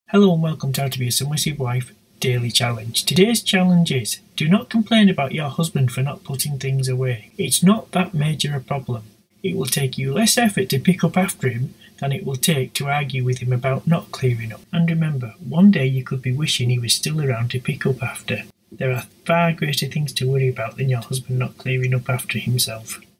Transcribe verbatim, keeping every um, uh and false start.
Hello and welcome to How to Be a Submissive Wife Daily Challenge. Today's challenge is, do not complain about your husband for not putting things away. It's not that major a problem. It will take you less effort to pick up after him than it will take to argue with him about not clearing up. And remember, one day you could be wishing he was still around to pick up after. There are far greater things to worry about than your husband not clearing up after himself.